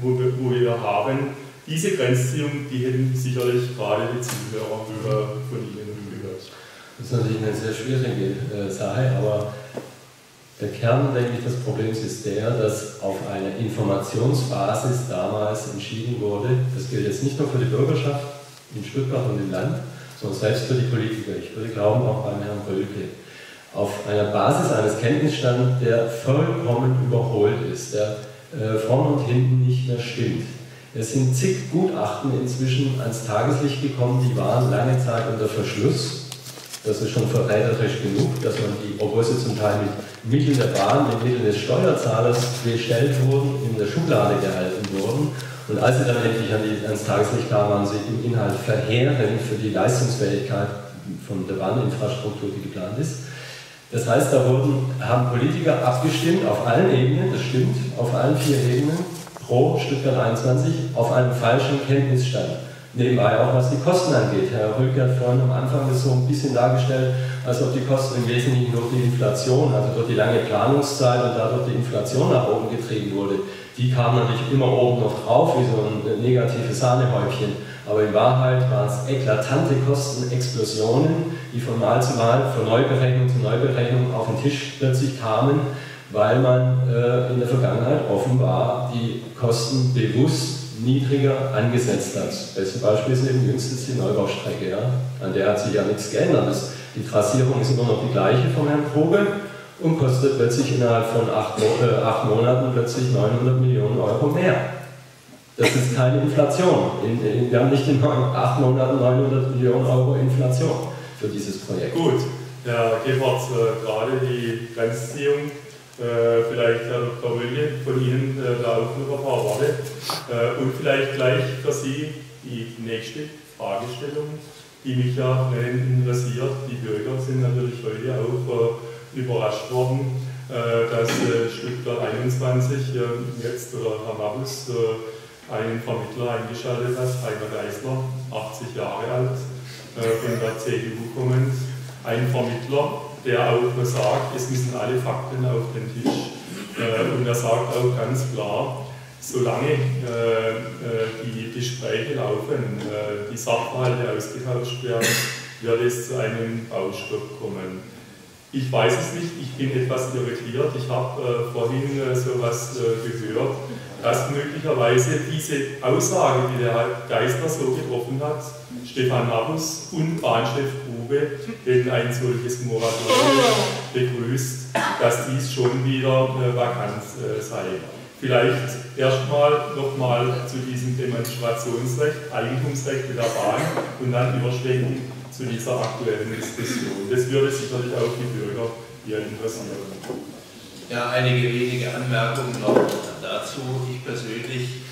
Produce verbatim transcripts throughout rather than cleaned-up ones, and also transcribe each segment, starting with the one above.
wo wir, wo wir haben. Diese Grenzziehung, die hätten sicherlich gerade die Zuhörer von Ihnen gehört. Das ist natürlich eine sehr schwierige äh, Sache, aber der Kern, denke ich, des Problems ist der, dass auf einer Informationsbasis damals entschieden wurde, das gilt jetzt nicht nur für die Bürgerschaft in Stuttgart und im Land, sondern selbst für die Politiker. Ich würde glauben, auch beim Herrn Rölke. Auf einer Basis eines Kenntnisstands, der vollkommen überholt ist, der äh, vorn und hinten nicht mehr stimmt. Es sind zig Gutachten inzwischen ans Tageslicht gekommen, die waren lange Zeit unter Verschluss. Das ist schon verräterisch genug, dass man die, obwohl sie zum Teil mit Mitteln der Bahn, mit Mitteln des Steuerzahlers gestellt wurden, in der Schublade gehalten wurden. Und als sie dann endlich an die, ans Tageslicht kamen, waren sie im Inhalt verheerend für die Leistungsfähigkeit von der Bahninfrastruktur, die geplant ist. Das heißt, da wurden, haben Politiker abgestimmt auf allen Ebenen, das stimmt, auf allen vier Ebenen, pro Stuttgart einundzwanzig, auf einem falschen Kenntnisstand. Nebenbei auch, was die Kosten angeht. Herr Rölke hat vorhin am Anfang das so ein bisschen dargestellt, als ob die Kosten im Wesentlichen durch die Inflation, also durch die lange Planungszeit und dadurch die Inflation nach oben getrieben wurde. Die kam natürlich immer oben noch drauf, wie so ein negatives Sahnehäubchen. Aber in Wahrheit waren es eklatante Kostenexplosionen, die von Mal zu Mal, von Neuberechnung zu Neuberechnung auf den Tisch plötzlich kamen, weil man äh, in der Vergangenheit offenbar die Kosten bewusst niedriger angesetzt hat. Das beste Beispiel ist eben jüngstens die Neubaustrecke. Ja? An der hat sich ja nichts geändert. Das, die Trassierung ist immer noch die gleiche vom Herrn Probe und kostet plötzlich innerhalb von acht, äh, acht Monaten plötzlich neunhundert Millionen Euro mehr. Das ist keine Inflation. In, in, wir haben nicht in acht Monaten neunhundert Millionen Euro Inflation für dieses Projekt. Gut, Herr Gebhardt, äh, gerade die Grenzziehung. Äh, vielleicht Herr Doktor Rölke von Ihnen äh, da auch noch ein paar Worte. Äh, und vielleicht gleich für Sie die nächste Fragestellung, die mich ja interessiert. Die Bürger sind natürlich heute auch äh, überrascht worden, äh, dass äh, Stuttgart einundzwanzig äh, jetzt, oder Herr Mabus, äh, einen Vermittler eingeschaltet hat, Heiner Geisler, achtzig Jahre alt, äh, von der C D U kommend. Ein Vermittler, der auch sagt, es müssen alle Fakten auf den Tisch. Äh, und er sagt auch ganz klar, solange äh, die Gespräche laufen, äh, die Sachverhalte ausgetauscht werden, wird es zu einem Baustopp kommen. Ich weiß es nicht, ich bin etwas irritiert. Ich habe äh, vorhin äh, so etwas äh, gehört, dass möglicherweise diese Aussage, die der Herr Geisler so getroffen hat, Stefan Mabus und Bahnchef Grube, den ein solches Moratorium begrüßt, dass dies schon wieder äh, vakant äh, sei. Vielleicht erstmal nochmal zu diesem Demonstrationsrecht, Eigentumsrecht der Bahn und dann überschwenken zu dieser aktuellen Diskussion. Das würde sicherlich auch die Bürger hier interessieren. Ja, einige wenige Anmerkungen noch dazu. Ich persönlich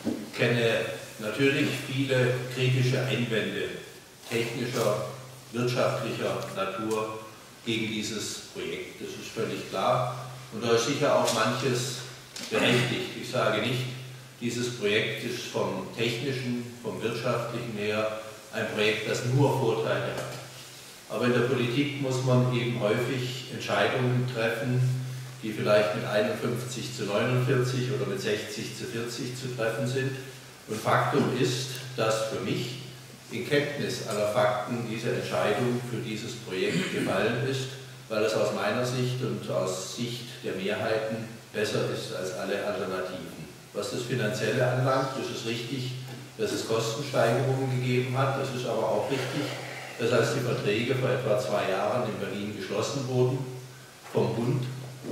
kenne natürlich viele kritische Einwände technischer, wirtschaftlicher Natur gegen dieses Projekt. Das ist völlig klar. Und da ist sicher auch manches berechtigt. Ich sage nicht, dieses Projekt ist vom technischen, vom wirtschaftlichen her ein Projekt, das nur Vorteile hat. Aber in der Politik muss man eben häufig Entscheidungen treffen, die vielleicht mit einundfünfzig zu neunundvierzig oder mit sechzig zu vierzig zu treffen sind. Und Faktum ist, dass für mich in Kenntnis aller Fakten diese Entscheidung für dieses Projekt gefallen ist, weil es aus meiner Sicht und aus Sicht der Mehrheiten besser ist als alle Alternativen. Was das Finanzielle anlangt, ist es richtig, dass es Kostensteigerungen gegeben hat. Das ist aber auch richtig, dass als die Verträge vor etwa zwei Jahren in Berlin geschlossen wurden, vom Bund,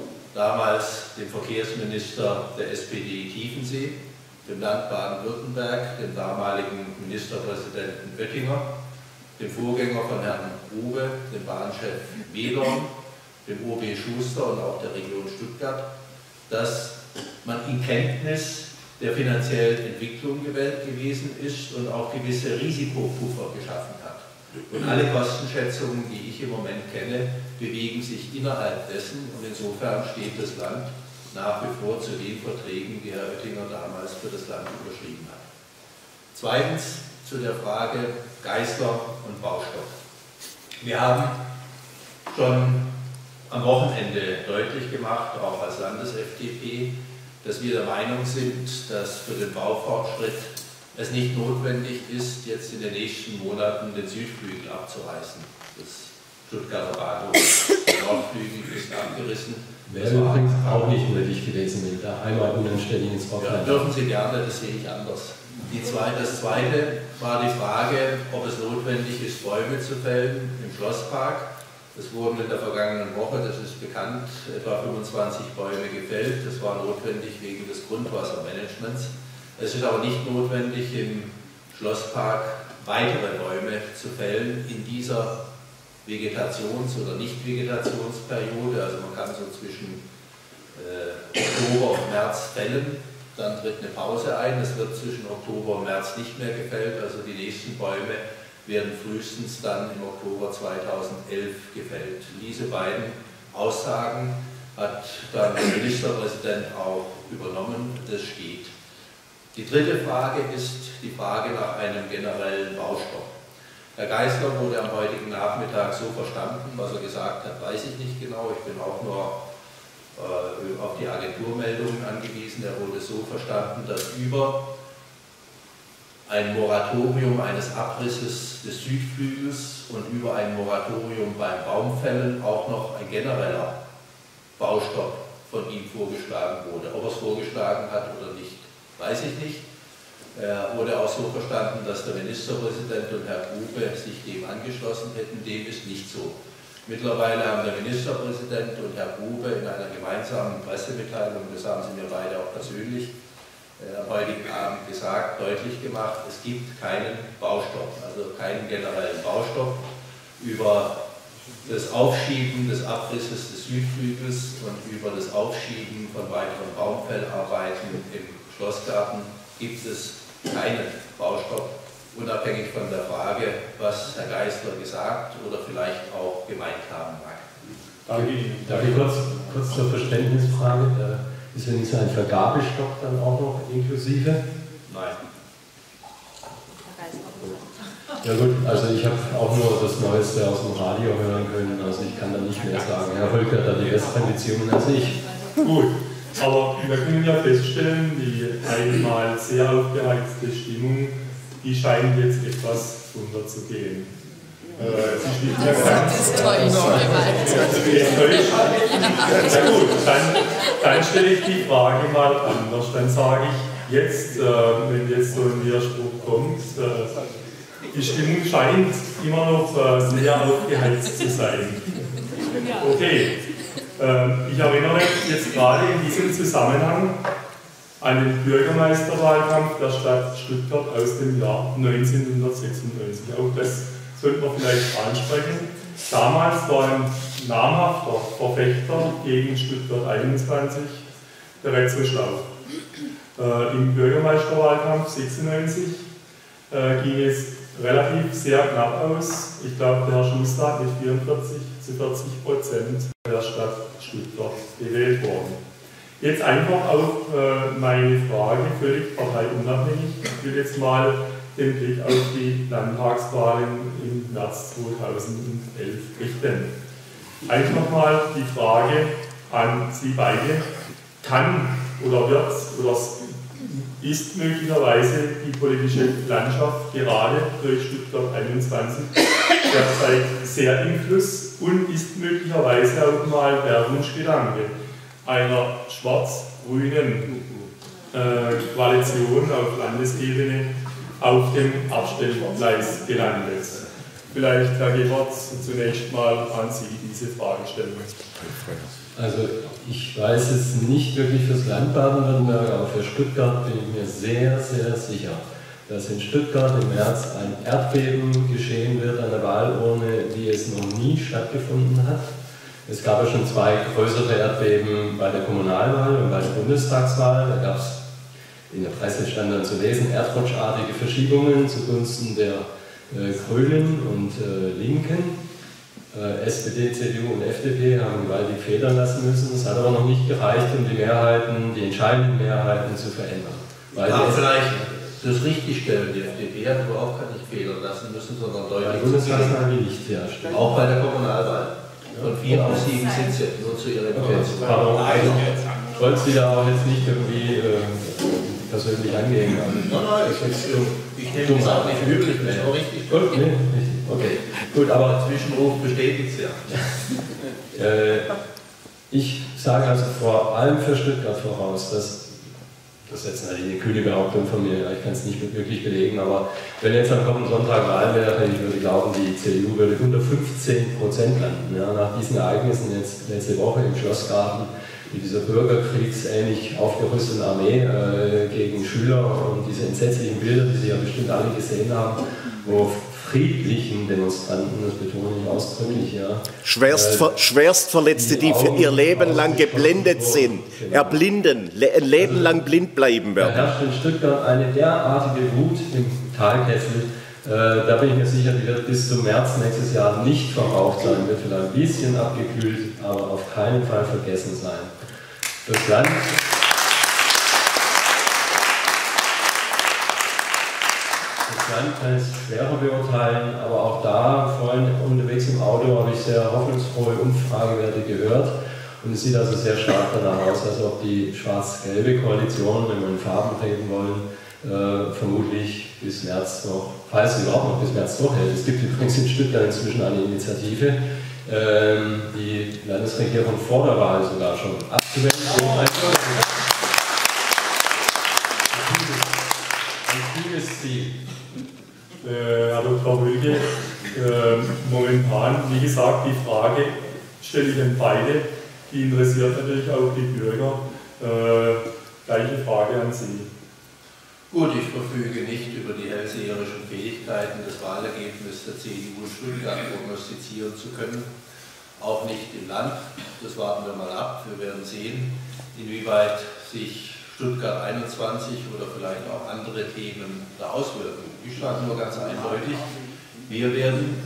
damals dem Verkehrsminister der S P D Tiefensee, dem Land Baden-Württemberg, dem damaligen Ministerpräsidenten Oettinger, dem Vorgänger von Herrn Grube, dem Bahnchef Wedorn, dem O B Schuster und auch der Region Stuttgart, dass man in Kenntnis der finanziellen Entwicklung gewählt gewesen ist und auch gewisse Risikopuffer geschaffen hat. Und alle Kostenschätzungen, die ich im Moment kenne, bewegen sich innerhalb dessen und insofern steht das Land nach wie vor zu den Verträgen, die Herr Oettinger damals für das Land unterschrieben hat. Zweitens zu der Frage Geisler und Baustopp. Wir haben schon am Wochenende deutlich gemacht, auch als Landes-F D P, dass wir der Meinung sind, dass für den Baufortschritt es nicht notwendig ist, jetzt in den nächsten Monaten den Südflügel abzureißen. Das Stuttgarter Bahnhof, der Nordflügel ist abgerissen. Wäre übrigens auch nicht nötig gewesen, wenn da einmal unanständig ins Wort ja, dürfen Sie gerne, das sehe ich anders. Die zweite, das zweite war die Frage, ob es notwendig ist, Bäume zu fällen im Schlosspark. Es wurden in der vergangenen Woche, das ist bekannt, etwa fünfundzwanzig Bäume gefällt. Das war notwendig wegen des Grundwassermanagements. Es ist aber nicht notwendig, im Schlosspark weitere Bäume zu fällen in dieser Vegetations- oder Nicht-Vegetationsperiode. Also man kann so zwischen äh, Oktober und März fällen, dann tritt eine Pause ein. Es wird zwischen Oktober und März nicht mehr gefällt, also die nächsten Bäume werden frühestens dann im Oktober zweitausendelf gefällt. Diese beiden Aussagen hat dann der Ministerpräsident auch übernommen, das steht. Die dritte Frage ist die Frage nach einem generellen Baustopp. Herr Geisler wurde am heutigen Nachmittag so verstanden, was er gesagt hat, weiß ich nicht genau. Ich bin auch nur äh, auf die Agenturmeldungen angewiesen. Er wurde so verstanden, dass über ein Moratorium eines Abrisses des Südflügels und über ein Moratorium beim Baumfällen auch noch ein genereller Baustopp von ihm vorgeschlagen wurde. Ob er es vorgeschlagen hat oder nicht, weiß ich nicht. Er wurde auch so verstanden, dass der Ministerpräsident und Herr Grube sich dem angeschlossen hätten. Dem ist nicht so. Mittlerweile haben der Ministerpräsident und Herr Grube in einer gemeinsamen Pressemitteilung, das haben sie mir beide auch persönlich äh, am heutigen Abend gesagt, deutlich gemacht, es gibt keinen Baustopp, also keinen generellen Baustopp. Über das Aufschieben des Abrisses des Südflügels und über das Aufschieben von weiteren Baumfellarbeiten im Schlossgarten gibt es keinen Baustopp, unabhängig von der Frage, was Herr Geisler gesagt oder vielleicht auch gemeint haben mag. Danke Ihnen. Darf ich kurz, kurz zur Verständnisfrage, da ist ja nicht so ein Vergabestopp dann auch noch inklusive? Nein. Ja gut, also ich habe auch nur das Neueste aus dem Radio hören können, also ich kann da nicht mehr sagen. Herr Völker hat da die Restkonditionen als ich. Gut. Aber wir können ja feststellen, die einmal sehr aufgeheizte Stimmung, die scheint jetzt etwas runterzugehen. Äh, Sie steht ja ganz... Das ist täuscht. Na gut, dann, dann stelle ich die Frage mal anders. Dann sage ich jetzt, äh, wenn jetzt so ein Widerspruch kommt, äh, die Stimmung scheint immer noch äh, sehr aufgeheizt zu sein. Okay. Ich erinnere jetzt gerade in diesem Zusammenhang an den Bürgermeisterwahlkampf der Stadt Stuttgart aus dem Jahr neunzehnhundertsechsundneunzig. Auch das sollte man vielleicht ansprechen. Damals war ein namhafter Verfechter gegen Stuttgart einundzwanzig der Retzo Schlauch. Äh, Im Bürgermeisterwahlkampf sechsundneunzig äh, ging es relativ sehr knapp aus. Ich glaube, der Herr Schuster hat mit vierundvierzig zu vierzig Prozent der Stadt Stuttgart gewählt worden. Jetzt einfach auf äh, meine Frage, völlig parteiunabhängig. Ich will jetzt mal den Blick auf die Landtagswahlen im März zweitausendelf richten. Einfach mal die Frage an Sie beide: Kann oder wird oder ist möglicherweise die politische Landschaft gerade durch Stuttgart einundzwanzig derzeit sehr im Fluss und ist möglicherweise auch mal der Wunschgedanke einer schwarz-grünen äh, Koalition auf Landesebene auf dem Abstellgleis gelandet? Vielleicht, Herr Gebhardt, zunächst mal an Sie diese Frage stellen. Also ich weiß es nicht wirklich fürs Land Baden-Württemberg, aber für Stuttgart bin ich mir sehr, sehr sicher, dass in Stuttgart im März ein Erdbeben geschehen wird an der Wahlurne, wie es noch nie stattgefunden hat. Es gab ja schon zwei größere Erdbeben bei der Kommunalwahl und bei der Bundestagswahl. Da gab es, in der Presse stand dann zu lesen, erdrutschartige Verschiebungen zugunsten der äh, Grünen und äh, Linken. Äh, S P D, C D U und F D P haben gewaltig federn lassen müssen. Es hat aber noch nicht gereicht, um die Mehrheiten, die entscheidenden Mehrheiten zu verändern. Weil ja, vielleicht das richtigstellen. Die F D P hat überhaupt gar nicht federn lassen müssen, sondern deutlich. Die Bundestagswahl will nicht, ja, stimmt. Auch bei der Kommunalwahl. Von vier auf sieben sind sie, nur zu ihrer Information. Okay. Ich wollte Sie da auch jetzt nicht irgendwie äh, persönlich angehen. Also, nein, nein, ich, ich, ich nehme das auch nicht üblich, das ist auch richtig. Gut, nee, richtig. Okay, gut, aber Zwischenruf bestätigt es ja. äh, ich sage also vor allem für Stuttgart voraus, dass das ist jetzt eine kühne Behauptung von mir, ich kann es nicht wirklich belegen, aber wenn jetzt am kommenden Sonntag Wahl wäre, ich würde glauben, die C D U würde hundertfünfzehn Prozent landen. Ja, nach diesen Ereignissen jetzt letzte Woche im Schlossgarten, mit dieser bürgerkriegsähnlich aufgerüsteten Armee äh, gegen Schüler und diese entsetzlichen Bilder, die Sie ja bestimmt alle gesehen haben, wo friedlichen Demonstranten, das betone ich ausdrücklich, ja. Schwerst, äh, Schwerstverletzte, die für ihr Leben lang geblendet sind, genau. erblinden, le ein Leben lang blind bleiben werden. Da herrscht in Stuttgart eine derartige Wut im Talkessel, äh, da bin ich mir sicher, die wird bis zum März nächstes Jahr nicht verbraucht sein, wird vielleicht ein bisschen abgekühlt, aber auf keinen Fall vergessen sein. Das Land Ich kann es schwerer beurteilen, aber auch da, vorhin unterwegs im Auto, habe ich sehr hoffnungsfrohe Umfragewerte gehört und es sieht also sehr stark danach aus, als ob die schwarz-gelbe Koalition, wenn wir in Farben reden wollen, äh, vermutlich bis März noch, falls es überhaupt noch bis März durchhält. Es gibt übrigens in Stuttgart inzwischen eine Initiative, ähm, die Landesregierung vor der Wahl sogar schon abzuwenden. Ein kühnes Ziel. Äh, Herr Doktor Wölke, äh, momentan, wie gesagt, die Frage stelle ich an beide, die interessiert natürlich auch die Bürger. Äh, gleiche Frage an Sie. Gut, ich verfüge nicht über die hellseherischen Fähigkeiten, das Wahlergebnis der C D U in Stuttgart prognostizieren zu können. Auch nicht im Land, das warten wir mal ab. Wir werden sehen, inwieweit sich Stuttgart einundzwanzig oder vielleicht auch andere Themen da auswirken. Ich sage nur ganz eindeutig, wir werden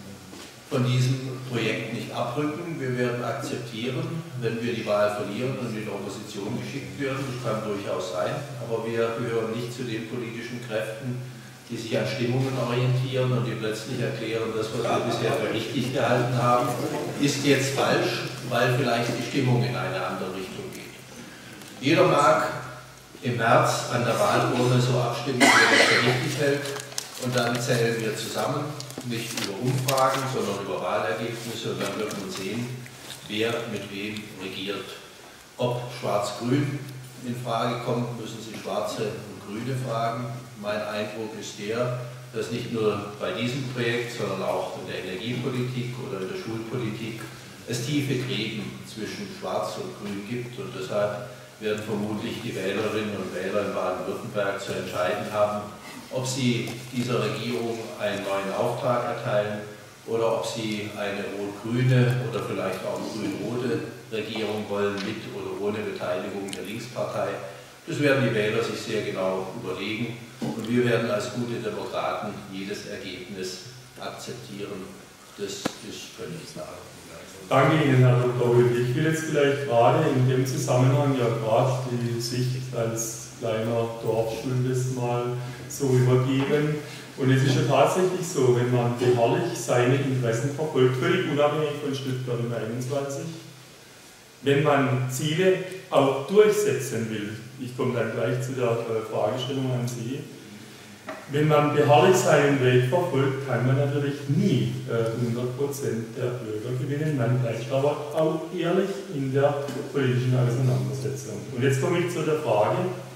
von diesem Projekt nicht abrücken, wir werden akzeptieren, wenn wir die Wahl verlieren und in die Opposition geschickt werden, das kann durchaus sein, aber wir gehören nicht zu den politischen Kräften, die sich an Stimmungen orientieren und die plötzlich erklären, das, was wir bisher für richtig gehalten haben, ist jetzt falsch, weil vielleicht die Stimmung in eine andere Richtung geht. Jeder mag im März an der Wahlurne so abstimmen, wie er das für richtig hält, und dann zählen wir zusammen, nicht über Umfragen, sondern über Wahlergebnisse, und dann wird man sehen, wer mit wem regiert. Ob Schwarz-Grün in Frage kommt, müssen Sie Schwarze und Grüne fragen. Mein Eindruck ist der, dass nicht nur bei diesem Projekt, sondern auch in der Energiepolitik oder in der Schulpolitik es tiefe Gräben zwischen Schwarz und Grün gibt, und deshalb werden vermutlich die Wählerinnen und Wähler in Baden-Württemberg zu entscheiden haben, ob sie dieser Regierung einen neuen Auftrag erteilen oder ob sie eine rot-grüne oder vielleicht auch grün-rote Regierung wollen, mit oder ohne Beteiligung der Linkspartei. Das werden die Wähler sich sehr genau überlegen, und wir werden als gute Demokraten jedes Ergebnis akzeptieren. Das ist völlig klar. Danke Ihnen, Herr Doktor Wölke. Ich will jetzt vielleicht gerade in dem Zusammenhang ja gerade die Sicht als kleiner Dorfstundist mal so übergeben. Und es ist ja tatsächlich so, wenn man beharrlich seine Interessen verfolgt, völlig unabhängig von Stuttgart einundzwanzig, wenn man Ziele auch durchsetzen will, ich komme dann gleich zu der Fragestellung an Sie, wenn man beharrlich seinen Weg verfolgt, kann man natürlich nie hundert Prozent der Bürger gewinnen. Man bleibt aber auch ehrlich in der politischen Auseinandersetzung. Und jetzt komme ich zu der Frage,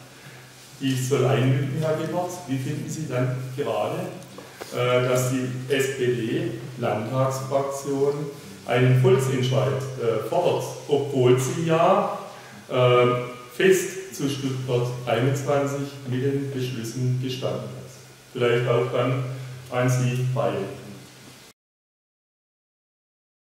die ich soll einmünden, Herr Gebhardt. Wie finden Sie dann gerade, dass die S P D-Landtagsfraktion einen Volksentscheid fordert, obwohl sie ja fest zu Stuttgart einundzwanzig mit den Beschlüssen gestanden hat? Vielleicht auch dann an Sie beide.